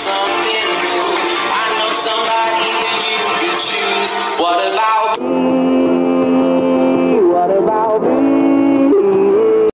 something new. I know somebody that you could choose. What about